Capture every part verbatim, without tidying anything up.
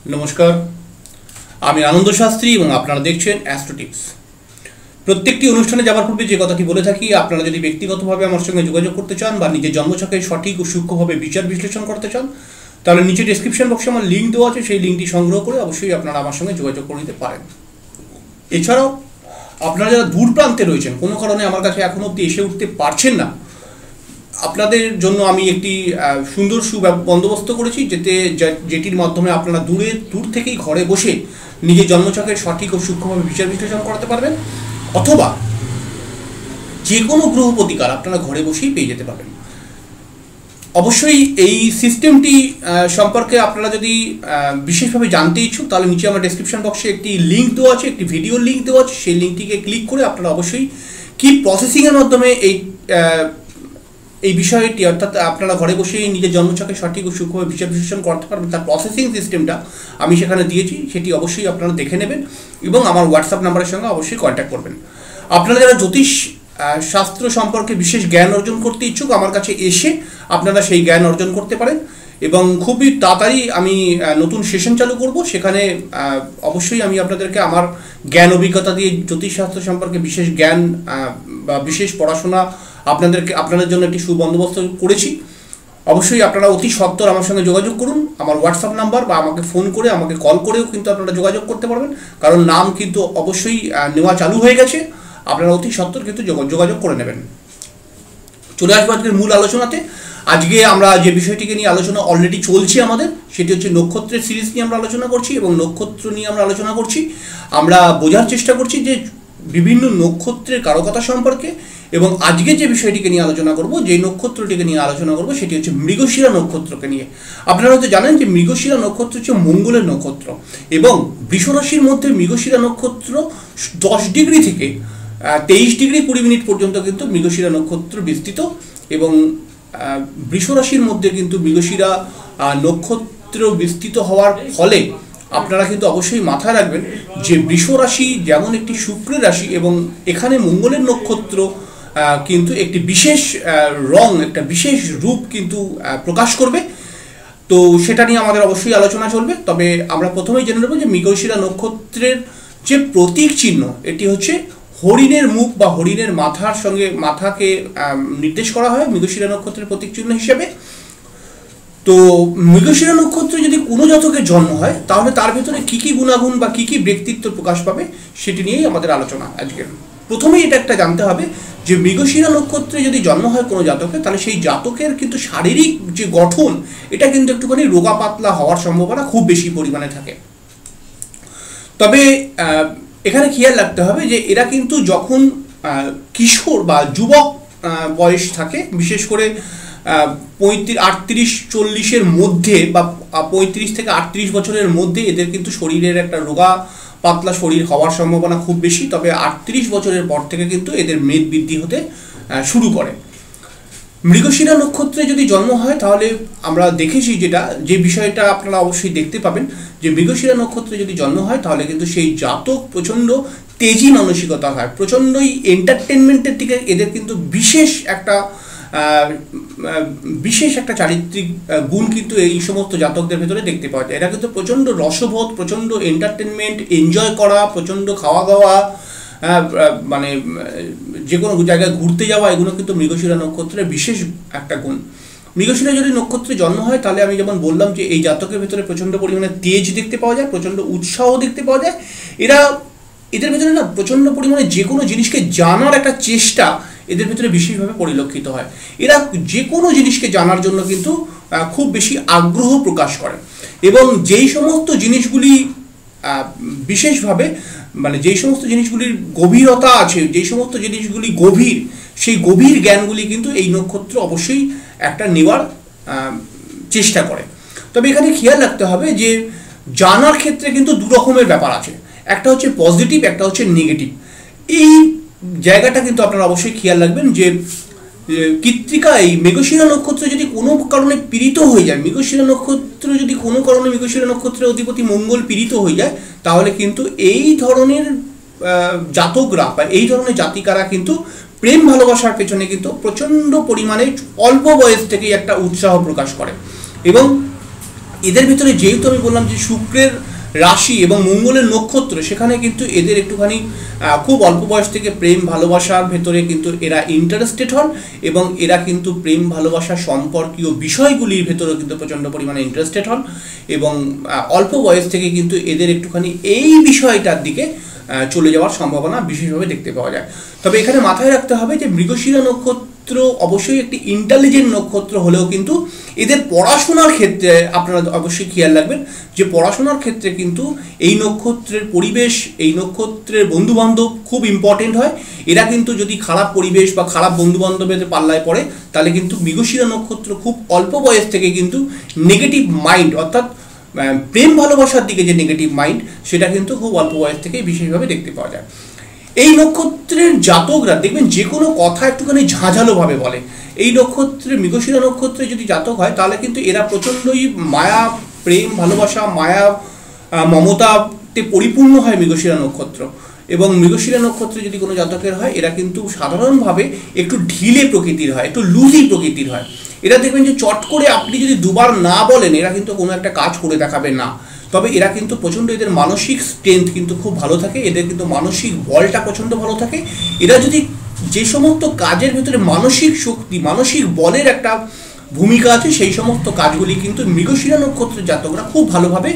नमस्कार आमी आनंद शास्त्री और आपनारा देखছেন অ্যাস্ট্রো টিপস। प्रत्येकटी अनुष्ठाने যাবার পূর্বে যে কথাটি বলে থাকি, আপনারা যদি ব্যক্তিগতভাবে আমার সঙ্গে যোগাযোগ করতে চান বা নিজের জন্মছকের সঠিক ও সূক্ষ্মভাবে বিচার বিশ্লেষণ করতে চান, তাহলে নিচে ডেসক্রিপশন বক্সে আমার লিঙ্ক দেওয়া আছে, সেই লিঙ্কটি সংগ্রহ করে অবশ্যই আপনারা আমার সঙ্গে যোগাযোগ করে নিতে পারেন। এছাড়াও আপনারা যারা দূর প্রান্তে রয়েছেন, কোনো কারণে আমার কাছে এখনো অবধি এসে উঠতে পারছেন না, আপনাদের জন্য আমি একটি সুন্দর সুবন্দোবস্ত করেছি, যেতে যেটির মাধ্যমে আপনারা দূরে দূর থেকেই ঘরে বসে নিজের জন্মছকের সঠিক ও সূক্ষ্মভাবে বিচার বিশ্লেষণ করতে পারবেন, অথবা যে কোনো গ্রহ প্রতিকার আপনারা ঘরে বসেই পেয়ে যেতে পারবেন। অবশ্যই এই সিস্টেমটি সম্পর্কে আপনারা যদি বিশেষভাবে জানতে ইচ্ছুক, তাহলে নিচে আমার ডেসক্রিপশন বক্সে একটি লিঙ্ক দেওয়া আছে, একটি ভিডিও লিঙ্ক দেওয়া আছে, সেই লিঙ্কটিকে ক্লিক করে আপনারা অবশ্যই কি প্রসেসিংয়ের মাধ্যমে এই এই বিষয়টি, অর্থাৎ আপনারা ঘরে বসেই নিজের জন্মছকে সঠিক ও সূক্ষ্মভাবে বিচার বিশ্লেষণ করতে পারবেন, তার প্রসেসিং সিস্টেমটা আমি সেখানে দিয়েছি, সেটি অবশ্যই আপনারা দেখে নেবেন এবং আমার হোয়াটসঅ্যাপ নাম্বারের সঙ্গে অবশ্যই কন্ট্যাক্ট করবেন। আপনারা যারা জ্যোতিষ শাস্ত্র সম্পর্কে বিশেষ জ্ঞান অর্জন করতে ইচ্ছুক, আমার কাছে এসে আপনারা সেই জ্ঞান অর্জন করতে পারেন এবং খুবই তাড়াতাড়ি আমি নতুন সেশন চালু করব, সেখানে অবশ্যই আমি আপনাদেরকে আমার জ্ঞান অভিজ্ঞতা দিয়ে জ্যোতিষশাস্ত্র সম্পর্কে বিশেষ জ্ঞান বা বিশেষ পড়াশোনা আপনাদেরকে আপনাদের জন্য একটি সুবন্দোবস্ত করেছি। অবশ্যই আপনারা অতি সত্বর আমার সঙ্গে যোগাযোগ করুন, আমার হোয়াটসঅ্যাপ নাম্বার বা আমাকে ফোন করে আমাকে কল করেও কিন্তু আপনারা যোগাযোগ করতে পারবেন, কারণ নাম কিন্তু অবশ্যই নেওয়া চালু হয়ে গেছে, আপনারা অতি সত্বর কিন্তু যোগাযোগ করে নেবেন। চলে আসবো আজকের মূল আলোচনাতে। আজকে আমরা যে বিষয়টিকে নিয়ে আলোচনা অলরেডি চলছে আমাদের, সেটি হচ্ছে নক্ষত্রের সিরিজ নিয়ে আমরা আলোচনা করছি এবং নক্ষত্র নিয়ে আমরা আলোচনা করছি। আমরা বোঝার চেষ্টা করছি যে বিভিন্ন নক্ষত্রের কারকতা সম্পর্কে, এবং আজকে যে বিষয়টিকে নিয়ে আলোচনা করব, যে নক্ষত্রটিকে নিয়ে আলোচনা করব, সেটি হচ্ছে মৃগশিরা নক্ষত্রকে নিয়ে। আপনারা হয়তো জানেন যে মৃগশিরা নক্ষত্র হচ্ছে মঙ্গলের নক্ষত্র, এবং বৃষ রাশির মধ্যে মৃগশিরা নক্ষত্র দশ ডিগ্রি থেকে তেইশ ডিগ্রি কুড়ি মিনিট পর্যন্ত কিন্তু মৃগশিরা নক্ষত্র বিস্তৃত, এবং বৃষ রাশির মধ্যে কিন্তু মৃগশিরা নক্ষত্র বিস্তৃত হওয়ার ফলে আপনারা কিন্তু অবশ্যই মাথায় রাখবেন যে বৃষ রাশি যেমন একটি শুক্রের রাশি, এবং এখানে মঙ্গলের নক্ষত্র কিন্তু একটি বিশেষ রং, একটা বিশেষ রূপ কিন্তু প্রকাশ করবে। তো সেটা নিয়ে আমাদের অবশ্যই আলোচনা চলবে। তবে আমরা প্রথমেই জেনে নেব যে মৃগশিরা নক্ষত্রের যে প্রতীক চিহ্ন, এটি হচ্ছে হরিণের মুখ বা হরিণের মাথার সঙ্গে মাথাকে নির্দেশ করা হয় মৃগশিরা নক্ষত্রের প্রতীক চিহ্ন হিসেবে। তো মৃগশিরা নক্ষত্রে যদি কোনো জাতকের জন্ম হয়, তাহলে তার ভেতরে কী কী গুণাগুণ বা কী কী ব্যক্তিত্ব প্রকাশ পাবে, সেটি নিয়েই আমাদের আলোচনা আজকের। প্রথমেই এটা একটা জানতে হবে যে মৃগশিরা নক্ষত্রে যদি জন্ম হয় কোনো জাতকের, তাহলে সেই জাতকের কিন্তু শারীরিক যে গঠন, এটা কিন্তু একটুখানি রোগা পাতলা হওয়ার সম্ভাবনা খুব বেশি পরিমাণে থাকে। তবে এখানে খেয়াল রাখতে হবে যে এরা কিন্তু যখন কিশোর বা যুবক বয়স থাকে, বিশেষ করে পঁয়ত্রিশ আটত্রিশ চল্লিশের মধ্যে বা পঁয়ত্রিশ থেকে আটত্রিশ বছরের মধ্যে এদের কিন্তু শরীরের একটা রোগা পাতলা শরীর হওয়ার সম্ভাবনা খুব বেশি। তবে আটত্রিশ বছরের পর থেকে কিন্তু এদের মেদ বৃদ্ধি হতে শুরু করে। মৃগশিরা নক্ষত্রে যদি জন্ম হয়, তাহলে আমরা দেখেছি যেটা যে বিষয়টা আপনারা অবশ্যই দেখতে পাবেন, যে মৃগশিরা নক্ষত্রে যদি জন্ম হয়, তাহলে কিন্তু সেই জাতক প্রচণ্ড তেজি মানসিকতা হয়, প্রচণ্ডই এন্টারটেনমেন্টের দিকে এদের কিন্তু বিশেষ একটা বিশেষ একটা চারিত্রিক গুণ কিন্তু এই সমস্ত জাতকদের ভেতরে দেখতে পাওয়া যায়। এরা কিন্তু প্রচণ্ড রসবোধ, প্রচণ্ড এন্টারটেনমেন্ট, এনজয় করা, প্রচণ্ড খাওয়া দাওয়া, মানে যে কোনো জায়গায় ঘুরতে যাওয়া, এগুলো কিন্তু মৃগশিরা নক্ষত্রের বিশেষ একটা গুণ। মৃগশিরা যদি নক্ষত্রে জন্ম হয়, তাহলে আমি যেমন বললাম যে এই জাতকের ভেতরে প্রচণ্ড পরিমাণে তেজ দেখতে পাওয়া যায়, প্রচণ্ড উৎসাহ দেখতে পাওয়া যায়। এরা এদের ভেতরে না প্রচণ্ড পরিমাণে যে কোনো জিনিসকে জানার একটা চেষ্টা এদের ভিতরে বিশেষভাবে পরিলক্ষিত হয়। এরা যে কোনো জিনিসকে জানার জন্য কিন্তু খুব বেশি আগ্রহ প্রকাশ করে, এবং যেই সমস্ত জিনিসগুলি বিশেষভাবে মানে যেই সমস্ত জিনিসগুলির গভীরতা আছে, যেই সমস্ত জিনিসগুলি গভীর, সেই গভীর জ্ঞানগুলি কিন্তু এই নক্ষত্র অবশ্যই একটা নেওয়ার চেষ্টা করে। তবে এখানে খেয়াল রাখতে হবে যে জানার ক্ষেত্রে কিন্তু দু রকমের ব্যাপার আছে, একটা হচ্ছে পজিটিভ, একটা হচ্ছে নেগেটিভ। এই জায়গাটা কিন্তু আপনারা অবশ্যই খেয়াল রাখবেন যে কৃত্তিকা এই মৃগশিরা নক্ষত্র যদি কোনো কারণে পীড়িত হয়ে যায়, মৃগশিরা নক্ষত্র যদি কোনো কারণে মৃগশিরা নক্ষত্রের অধিপতি মঙ্গল পীড়িত হয়ে যায়, তাহলে কিন্তু এই ধরনের জাতকরা বা এই ধরনের জাতিকারা কিন্তু প্রেম ভালোবাসার পেছনে কিন্তু প্রচণ্ড পরিমাণে অল্প বয়স থেকেই একটা উৎসাহ প্রকাশ করে, এবং এদের ভিতরে যেহেতু আমি বললাম যে শুক্রের রাশি এবং মঙ্গলের নক্ষত্র, সেখানে কিন্তু এদের একটুখানি খুব অল্প বয়স থেকে প্রেম ভালোবাসার ভেতরে কিন্তু এরা ইন্টারেস্টেড হন এবং এরা কিন্তু প্রেম ভালোবাসা সম্পর্কীয় বিষয়গুলির ভেতরেও কিন্তু প্রচণ্ড পরিমাণে ইন্টারেস্টেড হন এবং অল্প বয়স থেকে কিন্তু এদের একটুখানি এই বিষয়টার দিকে চলে যাওয়ার সম্ভাবনা বিশেষভাবে দেখতে পাওয়া যায়। তবে এখানে মাথায় রাখতে হবে যে মৃগশিরা নক্ষত্র অবশ্যই একটি ইন্টেলিজেন্ট নক্ষত্র হলেও কিন্তু এদের পড়াশোনার ক্ষেত্রে আপনারা অবশ্যই খেয়াল রাখবেন যে পড়াশোনার ক্ষেত্রে কিন্তু এই নক্ষত্রের পরিবেশ, এই নক্ষত্রের বন্ধুবান্ধব খুব ইম্পর্টেন্ট হয়। এরা কিন্তু যদি খারাপ পরিবেশ বা খারাপ বন্ধুবান্ধবের পাল্লায় পড়ে তাহলে কিন্তু মৃগশিরা নক্ষত্র খুব অল্প বয়স থেকে কিন্তু নেগেটিভ মাইন্ড অর্থাৎ প্রেম ভালোবাসার দিকে যে নেগেটিভ মাইন্ড সেটা কিন্তু খুব অল্প বয়স থেকে বিশেষভাবে দেখতে পাওয়া যায়। এই নক্ষত্রের জাতকরা দেখবেন যে কোনো কথা একটুখানি ঝাঁঝালোভাবে বলে। এই নক্ষত্রের মৃগশিরা নক্ষত্রে যদি জাতক হয় তাহলে কিন্তু এরা প্রচণ্ডই মায়া, প্রেম ভালোবাসা, মায়া মমতাতে পরিপূর্ণ হয় মৃগশিরা নক্ষত্র। এবং মৃগশিরা নক্ষত্রে যদি কোনো জাতকের হয় এরা কিন্তু সাধারণভাবে একটু ঢিলে প্রকৃতির হয়, একটু লুজি প্রকৃতির হয়। এরা দেখবেন যে চট করে আপনি যদি দুবার না বলেন এরা কিন্তু কোনো একটা কাজ করে দেখাবে না। তবে এরা কিন্তু প্রচণ্ড, এদের মানসিক স্ট্রেংথ কিন্তু খুব ভালো থাকে, এদের কিন্তু মানসিক বলটা প্রচণ্ড ভালো থাকে। এরা যদি যে সমস্ত কাজের ভিতরে মানসিক শক্তি, মানসিক বলের একটা ভূমিকা আছে সেই সমস্ত কাজগুলি কিন্তু মৃগশিরা নক্ষত্রের জাতকরা খুব ভালোভাবে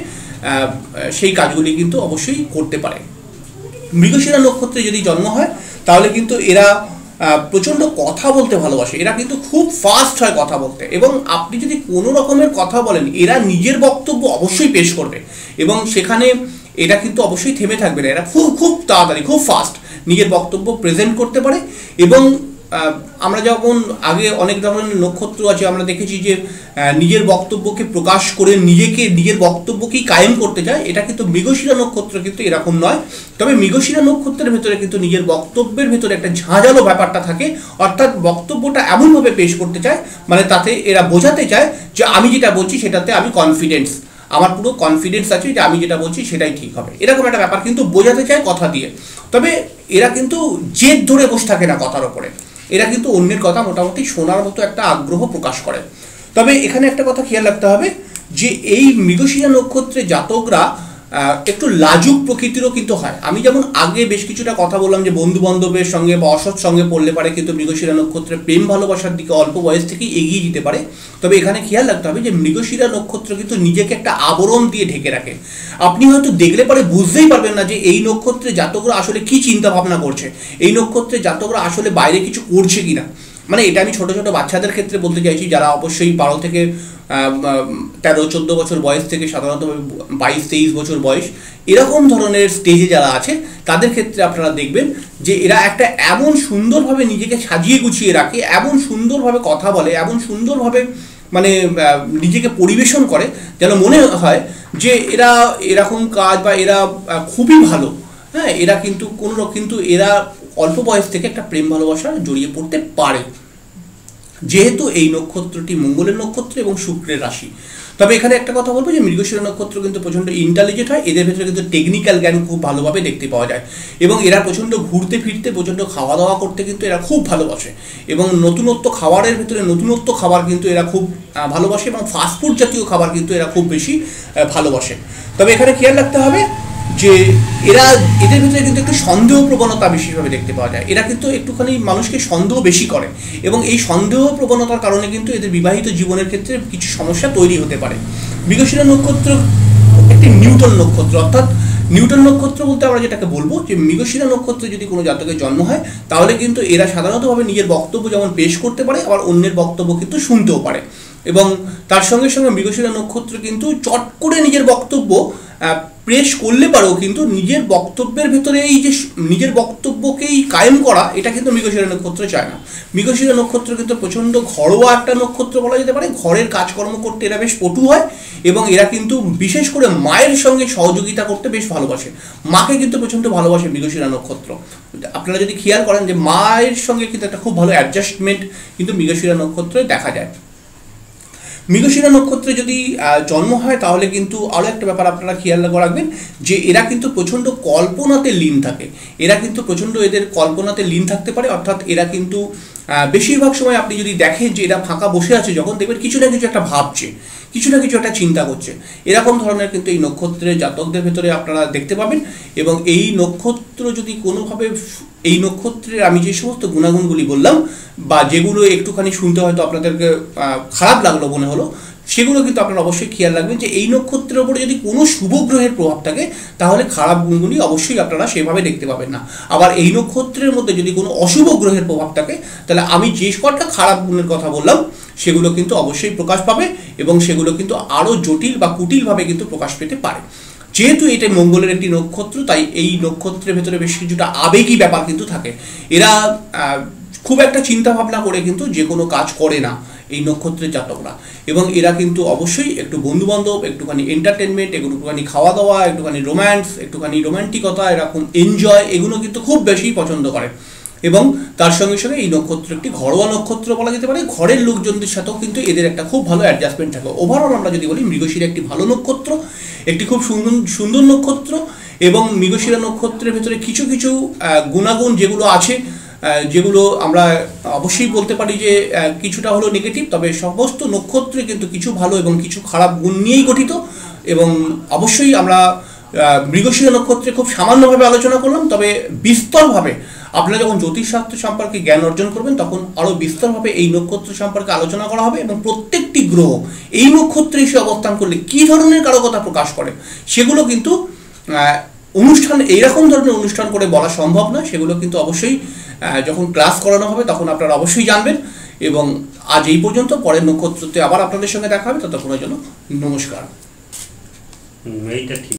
সেই কাজগুলি কিন্তু অবশ্যই করতে পারে। মৃগশিরা নক্ষত্রে যদি জন্ম হয় তাহলে কিন্তু এরা প্রচণ্ড কথা বলতে ভালোবাসে, এরা কিন্তু খুব ফাস্ট হয় কথা বলতে এবং আপনি যদি কোনো রকমের কথা বলেন এরা নিজের বক্তব্য অবশ্যই পেশ করবে এবং সেখানে এরা কিন্তু অবশ্যই থেমে থাকবে না। এরা খুব খুব তাড়াতাড়ি, খুব ফাস্ট নিজের বক্তব্য প্রেজেন্ট করতে পারে এবং আমরা যখন আগে অনেক ধরনের নক্ষত্র আছে আমরা দেখেছি যে নিজের বক্তব্যকে প্রকাশ করে নিজেকে, নিজের বক্তব্যকেই কায়েম করতে চায়। এটা কিন্তু মৃগশিরা নক্ষত্র কিন্তু এরকম নয়। তবে মৃগশিরা নক্ষত্রের ভেতরে কিন্তু নিজের বক্তব্যের ভেতরে একটা ঝাঁঝালো ব্যাপারটা থাকে, অর্থাৎ বক্তব্যটা এমনভাবে পেশ করতে চায় মানে তাতে এরা বোঝাতে চায় যে আমি যেটা বলছি সেটাতে আমি কনফিডেন্স, আমার পুরো কনফিডেন্স আছে যে আমি যেটা বলছি সেটাই ঠিক হবে, এরকম একটা ব্যাপার কিন্তু বোঝাতে চায় কথা দিয়ে। তবে এরা কিন্তু জেদ ধরে বসে থাকে না কথার ওপরে, এরা কিন্তু অন্যের কথা মোটামুটি শোনার মতো একটা আগ্রহ প্রকাশ করে। তবে এখানে একটা কথা খেয়াল রাখতে হবে যে এই মৃগশিরা নক্ষত্রে জাতকরা একটু লাজুক প্রকৃতিরও কিন্তু হয়। আমি যেমন আগে বেশ কিছুটা কথা বললাম যে বন্ধু বান্ধবের সঙ্গে বা অসৎ সঙ্গে পড়লে পারে কিন্তু মৃগশিরা নক্ষত্রে প্রেম ভালোবাসার দিকে অল্প বয়স থেকেই এগিয়ে যেতে পারে। তবে এখানে খেয়াল রাখতে হবে যে মৃগশিরা নক্ষত্র কিন্তু নিজেকে একটা আবরণ দিয়ে ঢেকে রাখে। আপনি হয়তো দেখলে পরে বুঝতেই পারবেন না যে এই নক্ষত্রে জাতকরা আসলে কি চিন্তা ভাবনা করছে, এই নক্ষত্রে জাতকরা আসলে বাইরে কিছু করছে কিনা। মানে এটা আমি ছোটো ছোটো বাচ্চাদের ক্ষেত্রে বলতে চাইছি যারা অবশ্যই বারো থেকে তেরো চোদ্দো বছর বয়স থেকে সাধারণত বাইশ তেইশ বছর বয়স এরকম ধরনের স্টেজে যারা আছে তাদের ক্ষেত্রে আপনারা দেখবেন যে এরা একটা এমন সুন্দরভাবে নিজেকে সাজিয়ে গুছিয়ে রাখে, এমন সুন্দরভাবে কথা বলে, এমন সুন্দরভাবে মানে নিজেকে পরিবেশন করে যেন মনে হয় যে এরা এরকম কাজ বা এরা খুবই ভালো। হ্যাঁ, এরা কিন্তু কোনো কিন্তু এরা অল্প বয়স থেকে একটা প্রেম ভালোবাসা জড়িয়ে পড়তে পারে যেহেতু এই নক্ষত্রটি মঙ্গলের নক্ষত্র এবং শুক্রের রাশি। তবে এখানে একটা কথা বলবো যে মৃগশিরা নক্ষত্র কিন্তু প্রচণ্ড ইন্টেলিজেন্ট হয়, এদের ভেতরে কিন্তু টেকনিক্যাল জ্ঞান খুব ভালোভাবে দেখতে পাওয়া যায় এবং এরা প্রচণ্ড ঘুরতে ফিরতে, প্রচণ্ড খাওয়া দাওয়া করতে কিন্তু এরা খুব ভালোবাসে এবং নতুনত্ব খাবারের ভিতরে নতুনত্ব খাবার কিন্তু এরা খুব ভালোবাসে এবং ফাস্টফুড জাতীয় খাবার কিন্তু এরা খুব বেশি ভালোবাসে। তবে এখানে খেয়াল রাখতে হবে যে এরা এদের ভিতরে কিন্তু একটু সন্দেহ প্রবণতা বেশিভাবে দেখতে পাওয়া যায়। এরা কিন্তু একটুখানি মানুষকে সন্দেহ বেশি করে এবং এই সন্দেহ প্রবণতার কারণে কিন্তু এদের বিবাহিত জীবনের ক্ষেত্রে কিছু সমস্যা তৈরি হতে পারে। মৃগশিরা নক্ষত্র একটি নিউটন নক্ষত্র, অর্থাৎ নিউটন নক্ষত্র বলতে আমরা যেটাকে বলবো যে মৃগশিরা নক্ষত্রে যদি কোনো জাতকের জন্ম হয় তাহলে কিন্তু এরা সাধারণতভাবে নিজের বক্তব্য যেমন পেশ করতে পারে আবার অন্যের বক্তব্য কিন্তু শুনতেও পারে এবং তার সঙ্গে সঙ্গে মৃগশিরা নক্ষত্র কিন্তু চট করে নিজের বক্তব্য প্রেস করলে পারেও কিন্তু নিজের বক্তব্যের ভেতরে এই যে নিজের বক্তব্যকেই কায়েম করা এটা কিন্তু মৃগশিরা নক্ষত্র চায় না। মৃগশিরা নক্ষত্র কিন্তু প্রচণ্ড ঘরোয়া একটা নক্ষত্র বলা যেতে পারে, ঘরের কাজকর্ম করতে এরা বেশ পটু হয় এবং এরা কিন্তু বিশেষ করে মায়ের সঙ্গে সহযোগিতা করতে বেশ ভালোবাসে, মাকে কিন্তু প্রচণ্ড ভালোবাসে মৃগশিরা নক্ষত্র। আপনারা যদি খেয়াল করেন যে মায়ের সঙ্গে কিন্তু একটা খুব ভালো অ্যাডজাস্টমেন্ট কিন্তু মৃগশিরা নক্ষত্রে দেখা যায়। মৃগশিরা নক্ষত্রে যদি জন্ম হয় তাহলে কিন্তু আরও একটা ব্যাপার আপনারা খেয়াল রাখবেন যে এরা কিন্তু প্রচণ্ড কল্পনাতে লীন থাকে, এরা কিন্তু প্রচণ্ড এদের কল্পনাতে লীন থাকতে পারে, অর্থাৎ এরা কিন্তু বেশিরভাগ সময় আপনি যদি দেখেন যে এরা ফাঁকা বসে আছে, যখন দেখবেন কিছু না কিছু একটা ভাবছে, কিছু না কিছু একটা চিন্তা করছে, এরকম ধরনের কিন্তু এই নক্ষত্রের জাতকদের ভেতরে আপনারা দেখতে পাবেন। এবং এই নক্ষত্র যদি কোনোভাবে, এই নক্ষত্রের আমি যে সমস্ত গুণাগুণগুলি বললাম বা যেগুলো একটুখানি শুনতে হয়তো আপনাদেরকে খারাপ লাগলো মনে হলো, সেগুলো কিন্তু আপনারা অবশ্যই খেয়াল রাখবেন যে এই নক্ষত্রের ওপরে যদি কোনো শুভ গ্রহের প্রভাব থাকে তাহলে খারাপ গুণগুলি অবশ্যই আপনারা সেভাবে দেখতে পাবেন না। আবার এই নক্ষত্রের মধ্যে যদি কোনো অশুভ গ্রহের প্রভাব থাকে তাহলে আমি যে কটা খারাপ গুণের কথা বললাম সেগুলো কিন্তু অবশ্যই প্রকাশ পাবে এবং সেগুলো কিন্তু আরও জটিল বা কুটিলভাবে কিন্তু প্রকাশ পেতে পারে। যেহেতু এটা মঙ্গলের একটি নক্ষত্র, তাই এই নক্ষত্রের ভেতরে বেশ কিছুটা আবেগী ব্যাপার কিন্তু থাকে। এরা খুব একটা চিন্তা ভাবনা করে কিন্তু যে কোনো কাজ করে না এই নক্ষত্রের জাতকরা, এবং এরা কিন্তু অবশ্যই একটু বন্ধুবান্ধব, একটুখানি এন্টারটেনমেন্ট, একটুখানি খাওয়া দাওয়া, একটুখানি রোম্যান্স, একটুখানি রোম্যান্টিকতা, এরকম এনজয়, এগুলো কিন্তু খুব বেশি পছন্দ করে। এবং তার সঙ্গে সঙ্গে এই নক্ষত্র একটি ঘরোয়া নক্ষত্র বলা যেতে পারে। ঘরের লোকজনদের সাথেও কিন্তু এদের একটা খুব ভালো অ্যাডজাস্টমেন্ট থাকে। ওভারঅল আমরা যদি বলি মৃগশিরা একটি ভালো নক্ষত্র, একটি খুব সুন্দর সুন্দর নক্ষত্র। এবং মৃগশিরা নক্ষত্রের ভেতরে কিছু কিছু গুণাগুণ যেগুলো আছে, যেগুলো আমরা অবশ্যই বলতে পারি যে কিছুটা হলো নেগেটিভ, তবে সমস্ত নক্ষত্রে কিন্তু কিছু ভালো এবং কিছু খারাপ গুণ নিয়েই গঠিত। এবং অবশ্যই আমরা মৃগশিরা নক্ষত্রে খুব সামান্যভাবে আলোচনা করলাম, তবে বিস্তরভাবে আপনারা যখন জ্যোতিষশাস্ত্র সম্পর্কে জ্ঞান অর্জন করবেন তখন আরও বিস্তরভাবে এই নক্ষত্র সম্পর্কে আলোচনা করা হবে এবং প্রত্যেকটি গ্রহ এই নক্ষত্রে এসে অবস্থান করলে কী ধরনের কারকতা প্রকাশ করে সেগুলো কিন্তু অনুষ্ঠান, এইরকম ধরনের অনুষ্ঠান করে বলা সম্ভব না। সেগুলো কিন্তু অবশ্যই যখন ক্লাস করানো হবে তখন আপনারা অবশ্যই জানবেন। এবং আজ এই পর্যন্ত, পরের নক্ষত্রতে আবার আপনাদের সঙ্গে দেখা হবে। ততক্ষণের জন্য নমস্কার। এইটা ঠিক।